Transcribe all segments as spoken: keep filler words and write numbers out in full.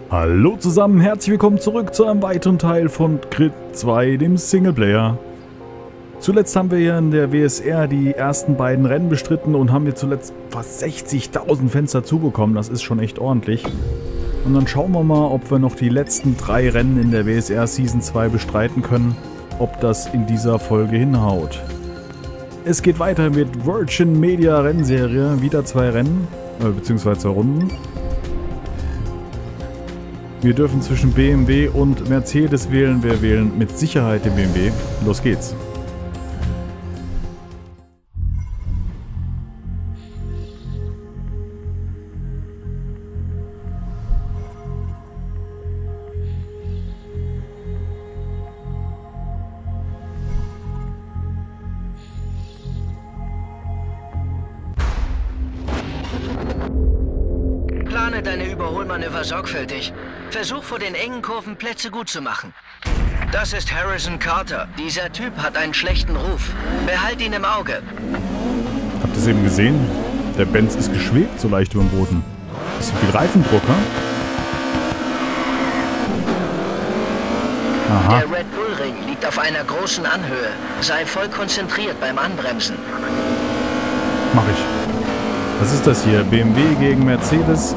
Hallo zusammen, herzlich willkommen zurück zu einem weiteren Teil von Grid zwei, dem Singleplayer. Zuletzt haben wir ja in der W S R die ersten beiden Rennen bestritten und haben wir zuletzt fast sechzigtausend Fans dazu bekommen. Das ist schon echt ordentlich. Und dann schauen wir mal, ob wir noch die letzten drei Rennen in der W S R Season zwei bestreiten können, ob das in dieser Folge hinhaut. Es geht weiter mit Virgin Media Rennserie, wieder zwei Rennen, äh, beziehungsweise zwei Runden. Wir dürfen zwischen B M W und Mercedes wählen. Wir wählen mit Sicherheit den B M W. Los geht's. Plane deine Überholmanöver sorgfältig. Versuch vor den engen Kurven Plätze gut zu machen. Das ist Harrison Carter. Dieser Typ hat einen schlechten Ruf. Behalt ihn im Auge. Habt ihr es eben gesehen? Der Benz ist geschwebt so leicht über dem Boden. Das ist viel Reifendruck, ne? Aha. Der Red Bull Ring liegt auf einer großen Anhöhe. Sei voll konzentriert beim Anbremsen. Mach ich. Was ist das hier? B M W gegen Mercedes?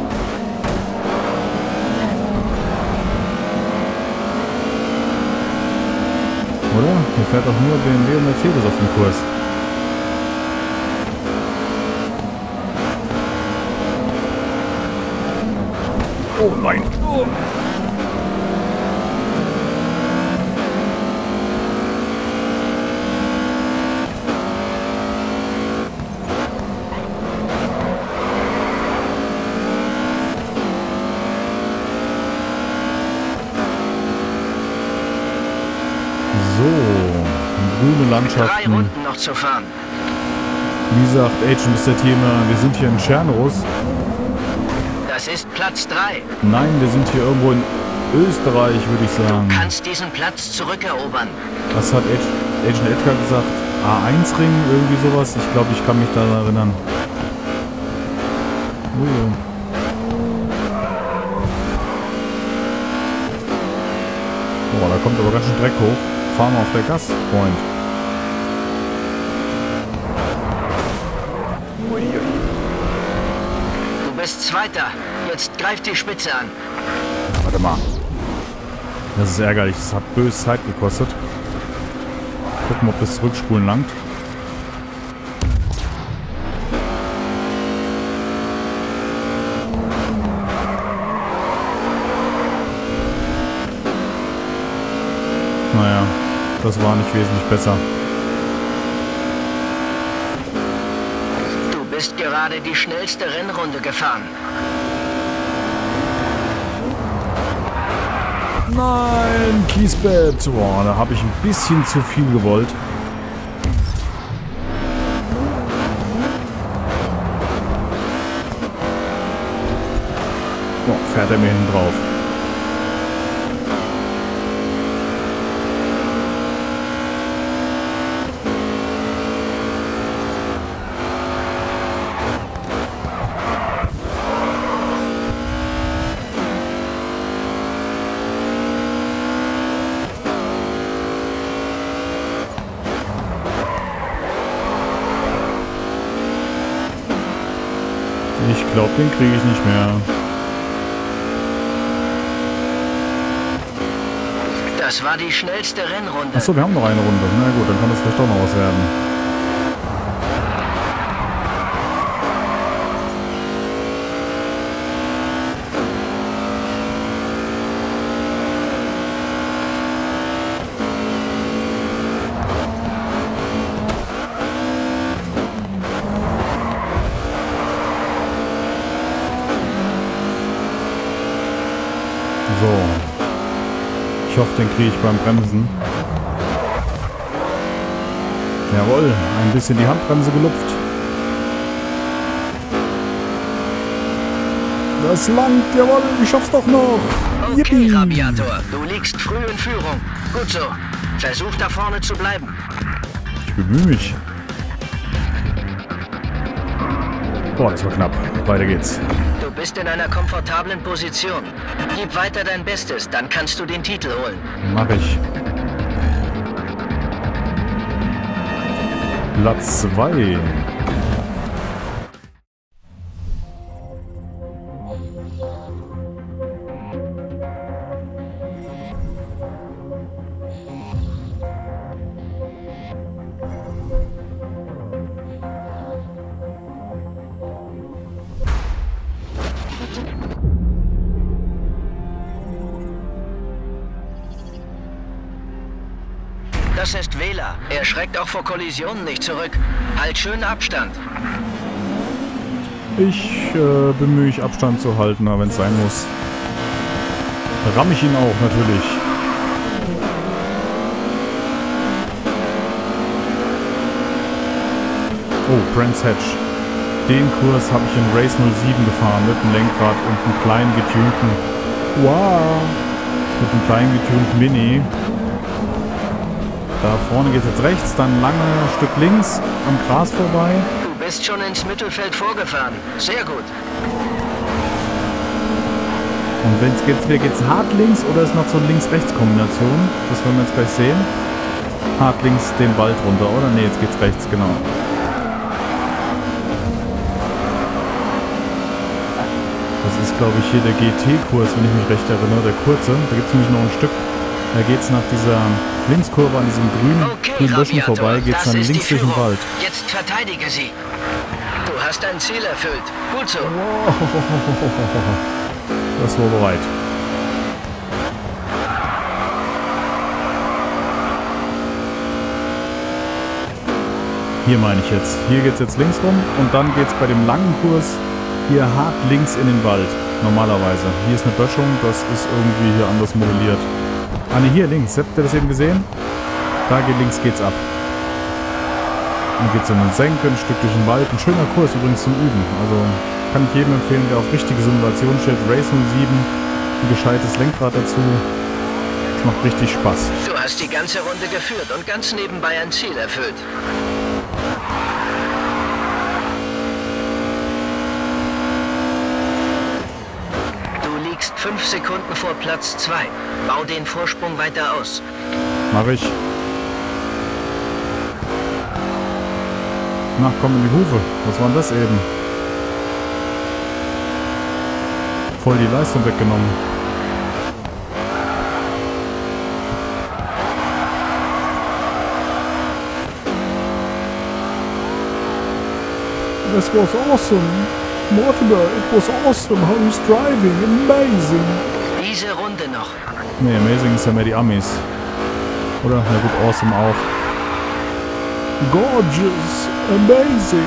Oder? Hier fährt auch nur B M W und Mercedes auf dem Kurs. Oh nein! Oh. So, grüne Landschaften. Drei Runden noch zu fahren. Wie sagt Agent Mister Thema, wir sind hier in Tschernos. Das ist Platz drei. Nein, wir sind hier irgendwo in Österreich, würde ich sagen. Du kannst diesen Platz zurückerobern. Was hat Agent Edgar gesagt? A eins Ring, irgendwie sowas? Ich glaube, ich kann mich daran erinnern. Ui. Boah, da kommt aber ganz schön Dreck hoch. Fahren wir auf der Gas, Freund. Du bist Zweiter. Jetzt greif die Spitze an. Ja, warte mal. Das ist ärgerlich. Das hat böse Zeit gekostet. Gucken, ob das Zurückspulen langt. Naja, das war nicht wesentlich besser. Du bist gerade die schnellste Rennrunde gefahren. Nein, Kiesbett. Boah, da habe ich ein bisschen zu viel gewollt. Boah, fährt er mir hinten drauf. Ich glaube, den kriege ich nicht mehr. Das war die schnellste Rennrunde. Achso, wir haben noch eine Runde. Na gut, dann kann das vielleicht doch noch was werden. So. Ich hoffe, den kriege ich beim Bremsen. Jawohl, ein bisschen die Handbremse gelupft. Das langt, jawohl, ich schaff's doch noch. Okay, Yippie. Rabiator, du liegst früh in Führung. Gut so. Versuch da vorne zu bleiben. Ich bemühe mich. Boah, das war knapp. Weiter geht's. Du bist in einer komfortablen Position. Gib weiter dein Bestes, dann kannst du den Titel holen. Mach ich. Platz zwei. Das ist Wähler. Er schreckt auch vor Kollisionen nicht zurück. Halt schön Abstand. Ich äh, bemühe mich, Abstand zu halten, aber wenn es sein muss, ramm ich ihn auch, natürlich. Oh, Brands Hatch. Den Kurs habe ich in Race null sieben gefahren, mit einem Lenkrad und einem kleinen getunten. Wow! Mit einem kleinen getunten Mini. Da vorne geht es jetzt rechts, dann ein langes Stück links am Gras vorbei. Du bist schon ins Mittelfeld vorgefahren. Sehr gut. Und wenn es geht's, geht's hart links oder ist noch so eine Links-Rechts-Kombination? Das werden wir jetzt gleich sehen. Hart links den Wald runter, oder? Ne, jetzt geht's rechts, genau. Das ist, glaube ich, hier der G T-Kurs, wenn ich mich recht erinnere, der kurze. Da gibt es nämlich noch ein Stück. Da geht es nach dieser Linkskurve an diesem grünen, Okay, grünen Büschen vorbei, geht es das dann ist links die durch den Führung. Wald. Jetzt verteidige sie. Du hast dein Ziel erfüllt. Gut so. Das war bereit. Hier meine ich jetzt. Hier geht es jetzt links rum und dann geht es bei dem langen Kurs hier hart links in den Wald. Normalerweise. Hier ist eine Böschung, das ist irgendwie hier anders modelliert. Ah ne, hier links. Habt ihr das eben gesehen? Da geht links geht's ab. Dann geht's in den Senken, ein Stück durch den Wald. Ein schöner Kurs übrigens zum Üben. Also kann ich jedem empfehlen, der auf richtige Simulation steht. Race null sieben, ein gescheites Lenkrad dazu. Das macht richtig Spaß. Du hast die ganze Runde geführt und ganz nebenbei ein Ziel erfüllt. Fünf Sekunden vor Platz zwei. Bau den Vorsprung weiter aus. Mach ich. Na, komm in die Hufe. Was war denn das eben? Voll die Leistung weggenommen. This was awesome. Mortimer, it was awesome how he's driving. Amazing. Diese Runde noch. Ne, amazing ist ja mehr die Amis. Oder? Na gut, awesome auch. Gorgeous. Amazing.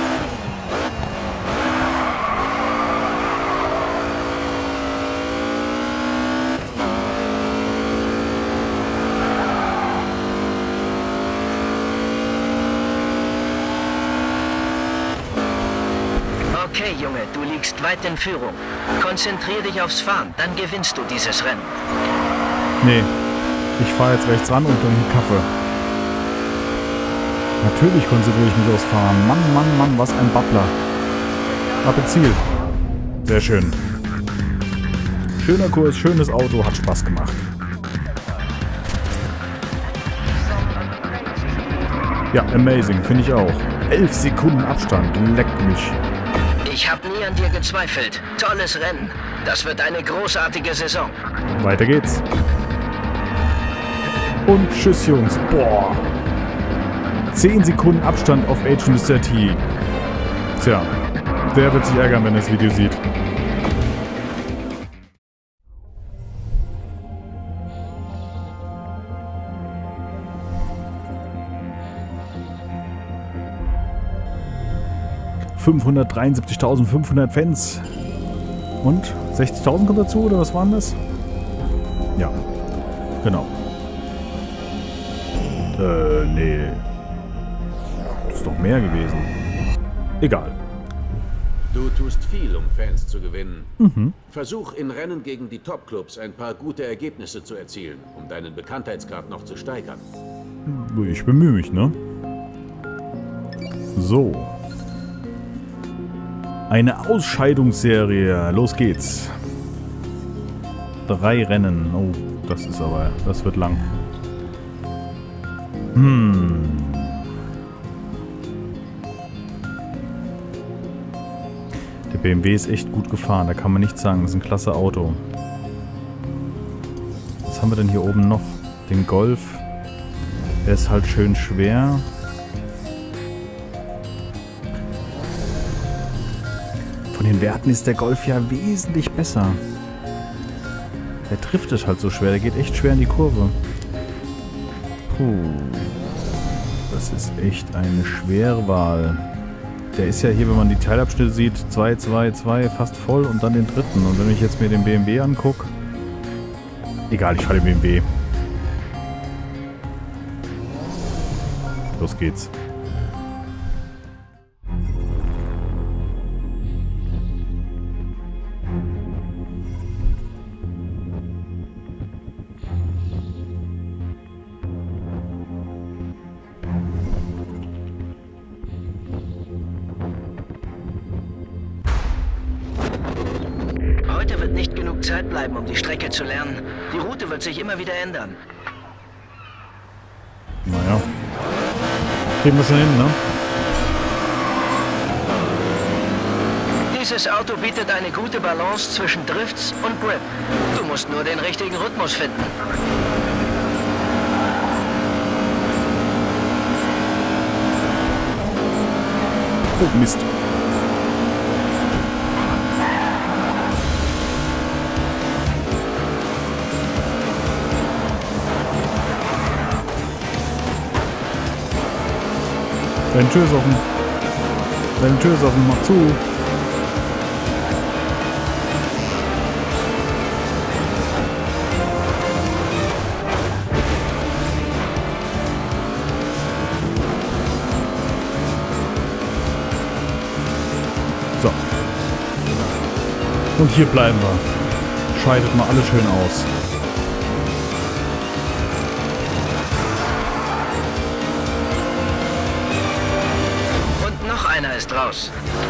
Okay, Junge, du liegst weit in Führung. Konzentrier dich aufs Fahren, dann gewinnst du dieses Rennen. Nee, ich fahre jetzt rechts ran und dann Kaffee. Natürlich konzentriere ich mich aufs Fahren. Mann, Mann, Mann, was ein Babbler. Ab ins Ziel. Sehr schön. Schöner Kurs, schönes Auto, hat Spaß gemacht. Ja, amazing, finde ich auch. Elf Sekunden Abstand, leckt mich. Ich habe nie an dir gezweifelt. Tolles Rennen. Das wird eine großartige Saison. Weiter geht's. Und tschüss, Jungs. Boah. zehn Sekunden Abstand auf Agent Mister T. Tja, der wird sich ärgern, wenn er das Video sieht. fünfhundertdreiundsiebzigtausendfünfhundert Fans. Und sechzigtausend kommt dazu, oder was waren das? Ja, genau. Äh, nee. Das ist doch mehr gewesen. Egal. Du tust viel, um Fans zu gewinnen. Mhm. Versuch in Rennen gegen die Top-Clubs ein paar gute Ergebnisse zu erzielen, um deinen Bekanntheitsgrad noch zu steigern. Ich bemühe mich, ne? So. Eine Ausscheidungsserie. Los geht's. Drei Rennen. Oh, das ist aber... Das wird lang. Hm. Der B M W ist echt gut gefahren. Da kann man nichts sagen. Das ist ein klasse Auto. Was haben wir denn hier oben noch? Den Golf. Der ist halt schön schwer. Von den Werten ist der Golf ja wesentlich besser. Der trifft es halt so schwer. Der geht echt schwer in die Kurve. Puh. Das ist echt eine schwere Wahl. Der ist ja hier, wenn man die Teilabschnitte sieht, zwei, zwei, zwei, fast voll und dann den dritten. Und wenn ich jetzt mir den B M W angucke... Egal, ich fahre den B M W. Los geht's. Heute wird nicht genug Zeit bleiben, um die Strecke zu lernen. Die Route wird sich immer wieder ändern. Naja. Kriegen wir schon hin, ne? Dieses Auto bietet eine gute Balance zwischen Drifts und Grip. Du musst nur den richtigen Rhythmus finden. Oh, Mist. Deine Tür ist offen. Deine Tür ist offen. Mach zu. So. Und hier bleiben wir. Scheidet mal alle schön aus. Einer ist raus.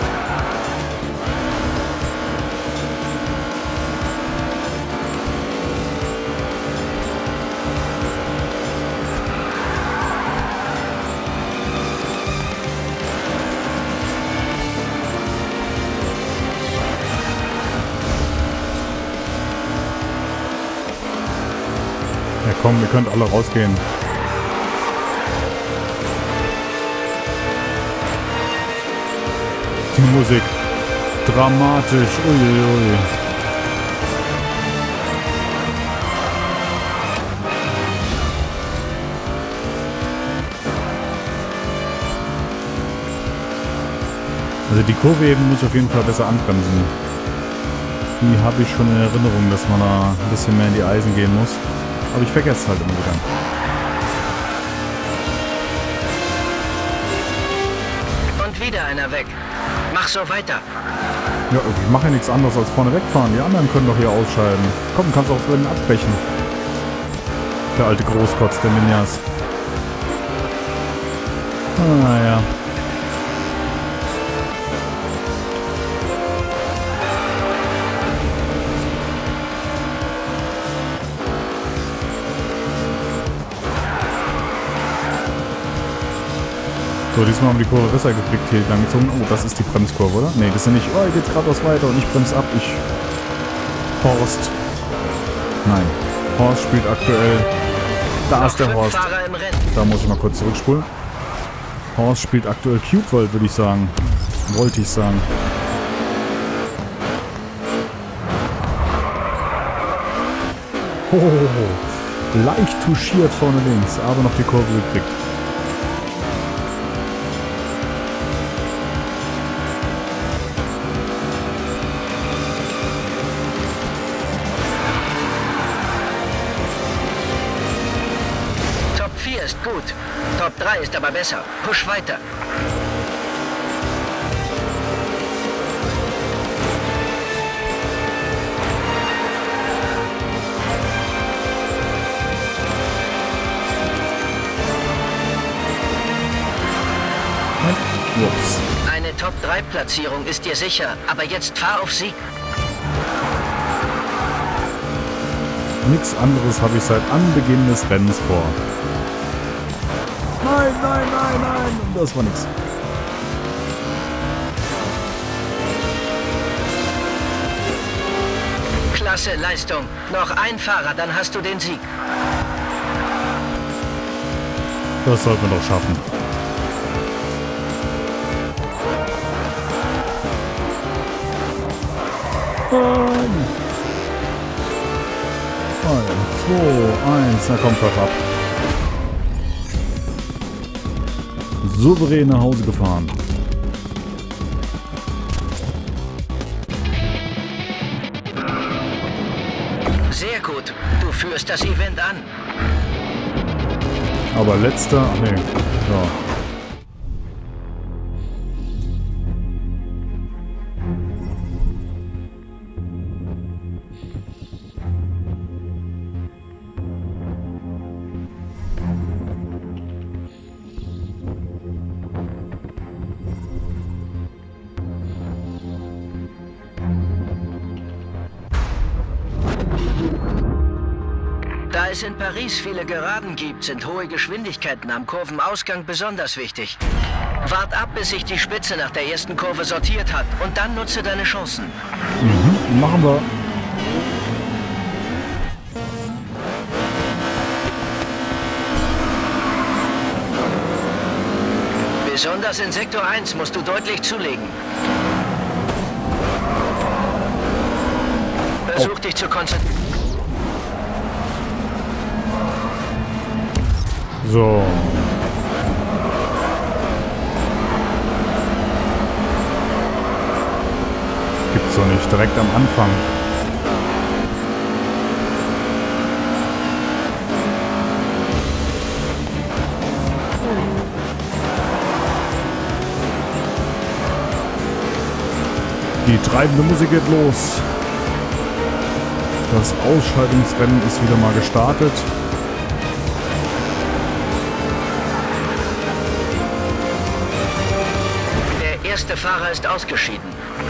Ja komm, ihr könnt alle rausgehen. Die Musik. Dramatisch. Uiuiui. Also die Kurve eben muss ich auf jeden Fall besser anbremsen. Die habe ich schon in Erinnerung, dass man da ein bisschen mehr in die Eisen gehen muss. Aber ich vergesse es halt immer wieder. Und wieder einer weg. Mach so weiter. Ja, ich mache ja nichts anderes als vorne wegfahren. Die anderen können doch hier ausscheiden. Komm, kannst auch das Rennen abbrechen. Der alte Großkotz der Ninjas. Ah ja. So, diesmal haben wir die Kurve besser gekriegt hier lang gezogen. Oh, das ist die Bremskurve, oder? Ne, das ist ja nicht, oh, hier geht's geradeaus weiter und ich bremse ab. Ich... Horst. Nein. Horst spielt aktuell... Da ist der Horst. Da muss ich mal kurz zurückspulen. Horst spielt aktuell Cube World, würde ich sagen. Wollte ich sagen. Oh, leicht touchiert vorne links, aber noch die Kurve gekriegt. Top vier ist gut. Top drei ist aber besser. Push weiter. Ups. Eine Top drei Platzierung ist dir sicher, aber jetzt fahr auf Sieg. Nichts anderes habe ich seit Anbeginn des Rennens vor. Nein, nein, nein, nein. Das war nix. Klasse Leistung. Noch ein Fahrer, dann hast du den Sieg. Das sollten wir doch schaffen. Nein. drei, zwei, eins. Na komm, fahr ab. Souverän nach Hause gefahren. Sehr gut. Du führst das Event an. Aber letzter... Ach nee. Ja. Da es in Paris viele Geraden gibt, sind hohe Geschwindigkeiten am Kurvenausgang besonders wichtig. Wart ab, bis sich die Spitze nach der ersten Kurve sortiert hat und dann nutze deine Chancen. Mhm, machen wir. Besonders in Sektor eins musst du deutlich zulegen. Versuch dich zu konzentrieren. So. Gibt's doch nicht. Direkt am Anfang. Die treibende Musik geht los. Das Ausscheidungsrennen ist wieder mal gestartet. Der erste Fahrer ist ausgeschieden.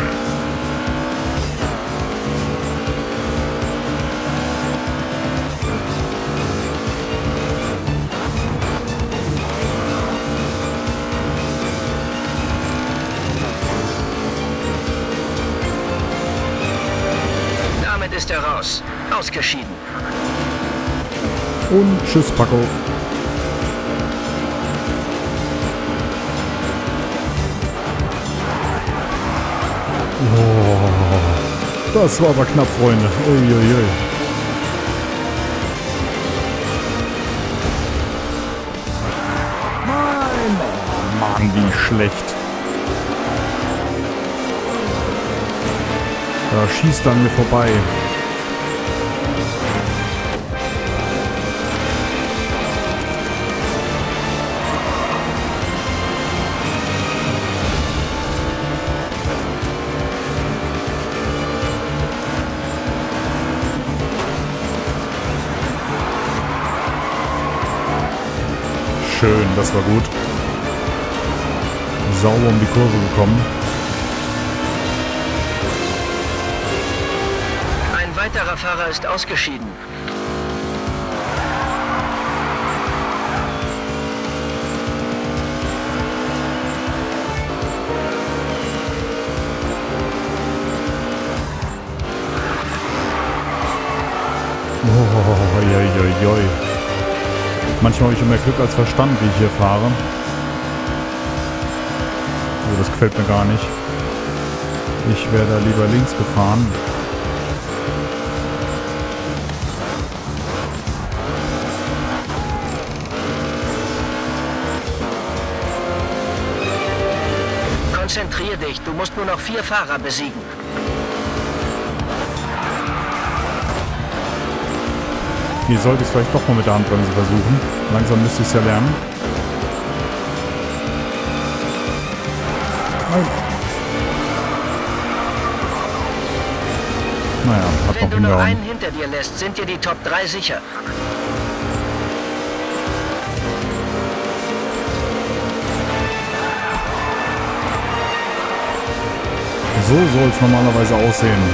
Damit ist er raus. Ausgeschieden. Und tschüss, Paco. Oh, das war aber knapp, Freunde. Uiuiui. Nein! Oh Mann, wie schlecht. Da schießt er an mir vorbei. Schön, das war gut. Sauber um die Kurve gekommen. Ein weiterer Fahrer ist ausgeschieden. Oh, oi, oi, oi. Manchmal habe ich mehr Glück als Verstand, wie ich hier fahre. Oh, das gefällt mir gar nicht. Ich wäre da lieber links gefahren. Konzentrier dich, du musst nur noch vier Fahrer besiegen. Hier sollte ich es vielleicht doch mal mit der Handbremse versuchen. Langsam müsste ich es ja lernen. Nein. Naja, hat Wenn noch du noch hingehauen. einen hinter dir lässt, sind dir die Top drei sicher. So soll es normalerweise aussehen.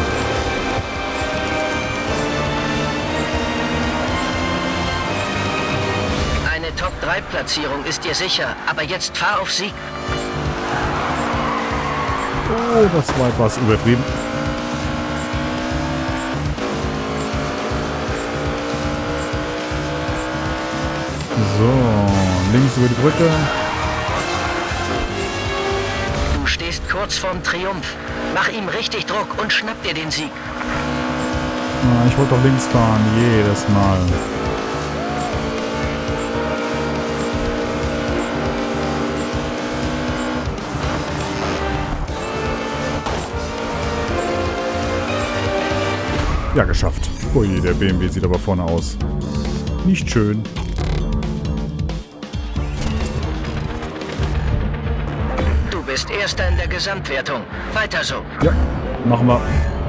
Eine Top drei Platzierung ist dir sicher, aber jetzt fahr auf Sieg. Oh, das war etwas übertrieben. So, links über die Brücke. Du stehst kurz vorm Triumph. Mach ihm richtig Druck und schnapp dir den Sieg. Ah, ich wollte doch links fahren, jedes Mal. Ja, geschafft. Ui, der B M W sieht aber vorne aus. Nicht schön. Du bist Erster in der Gesamtwertung. Weiter so. Ja, machen wir.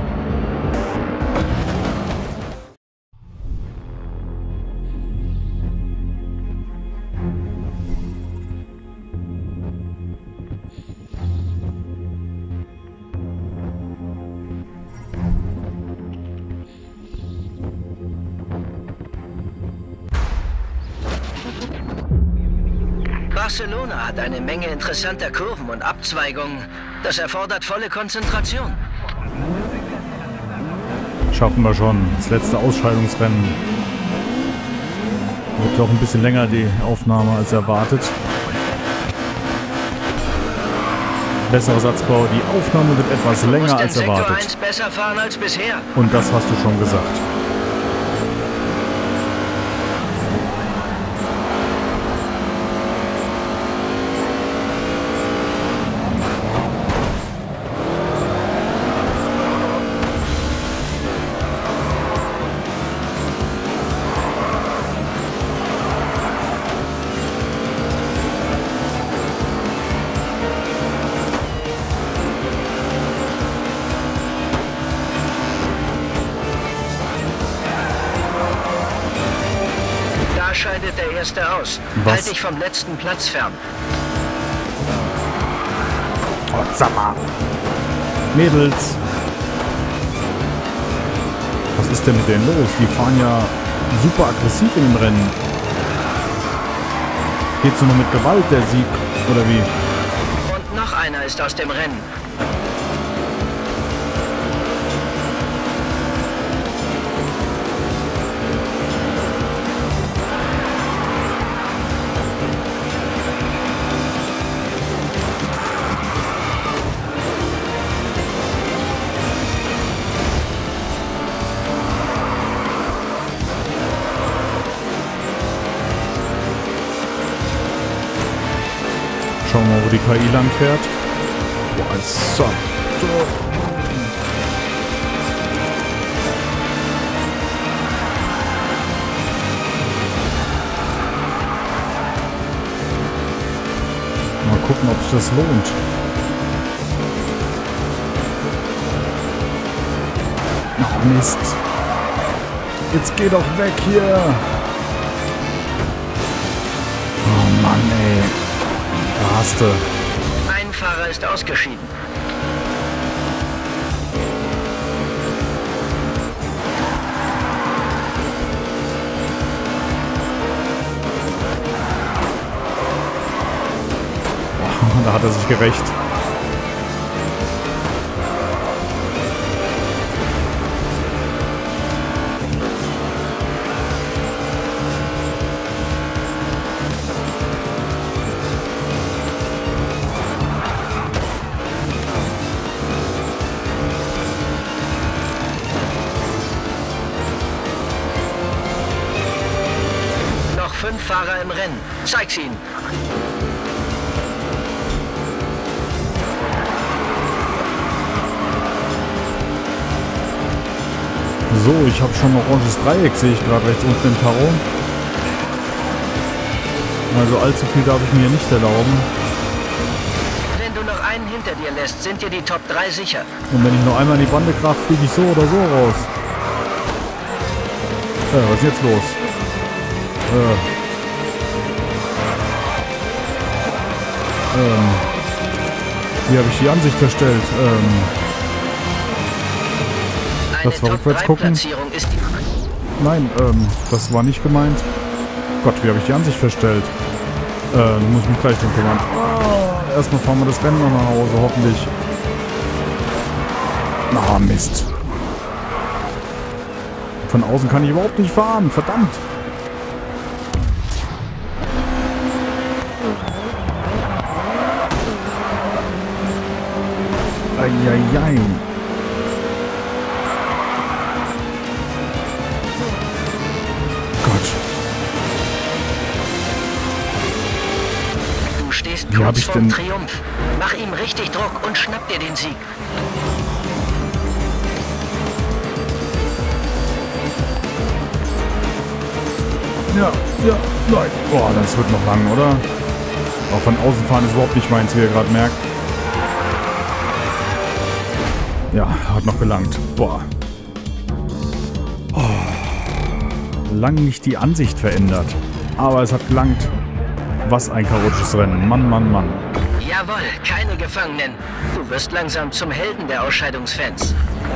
Barcelona hat eine Menge interessanter Kurven und Abzweigungen. Das erfordert volle Konzentration. Schaffen wir schon. Das letzte Ausscheidungsrennen. Wird doch ein bisschen länger die Aufnahme als erwartet. Besserer Satzbau. Die Aufnahme wird etwas länger als Sektor erwartet. eins besser fahren als bisher. Und das hast du schon gesagt. Da scheidet der Erste aus. Was? Halt dich vom letzten Platz fern. Oh, sag mal. Mädels. Was ist denn mit denen los? Die fahren ja super aggressiv in dem Rennen. Geht's nur noch mit Gewalt, der Sieg? Oder wie? Und noch einer ist aus dem Rennen. Schauen wir mal, wo die K I lang fährt. Boah, so. Mal gucken, ob sich das lohnt. Ach, Mist. Jetzt geh doch weg hier. Oh Mann, ey. Da hast du. Ein Fahrer ist ausgeschieden. Oh, da hat er sich gerecht. Fünf Fahrer im Rennen. Zeig's ihnen. So, ich habe schon ein oranges Dreieck, sehe ich gerade rechts unten im Tarot. Also allzu viel darf ich mir nicht erlauben. Wenn du noch einen hinter dir lässt, sind dir die Top drei sicher. Und wenn ich noch einmal in die Bande kraft, fliege ich so oder so raus. Ja, was ist jetzt los? Äh. Ähm. Wie habe ich die Ansicht verstellt? Ähm. Parkplatz Deine rückwärts Top drei gucken? Platzierung ist die... Nein, ähm, das war nicht gemeint. Gott, wie habe ich die Ansicht verstellt? Äh, muss ich mich gleich drum kümmern. Ah, erstmal fahren wir das Rennen noch nach Hause, hoffentlich. Na, Mist. Von außen kann ich überhaupt nicht fahren, verdammt. Eieiei. Gott. Du stehst Wie hab kurz ich vorm denn- Triumph. Mach ihm richtig Druck und schnapp dir den Sieg. Ja, ja, nein. Boah, das wird noch lang, oder? Auch von außen fahren ist überhaupt nicht meins, wie ihr gerade merkt. Ja, hat noch gelangt. Boah. Oh. Lang nicht die Ansicht verändert. Aber es hat gelangt. Was ein chaotisches Rennen. Mann, Mann, Mann. Jawohl, keine Gefangenen. Du wirst langsam zum Helden der Ausscheidungsfans.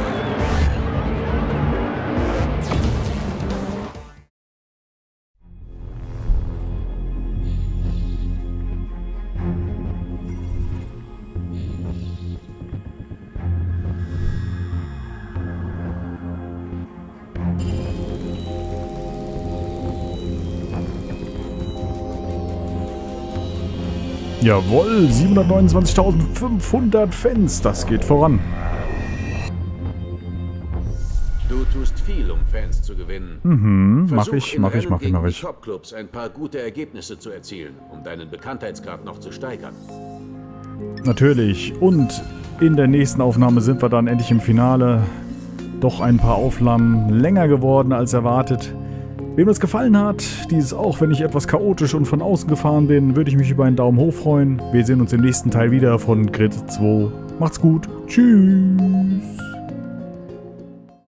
Jawohl, siebenhundertneunundzwanzigtausendfünfhundert Fans. Das geht voran. Du tust viel, um Fans zu gewinnen. Mhm, mach Versuch ich, in mach ich, Rennen mach ich, gegen mach die ich. Top-Clubs ein paar gute Ergebnisse zu erzielen, um deinen Bekanntheitsgrad noch zu steigern. Natürlich. Und in der nächsten Aufnahme sind wir dann endlich im Finale. Doch ein paar Aufnahmen länger geworden als erwartet. Wem das gefallen hat, dieses auch wenn ich etwas chaotisch und von außen gefahren bin, würde ich mich über einen Daumen hoch freuen. Wir sehen uns im nächsten Teil wieder von Grid zwei. Macht's gut. Tschüss.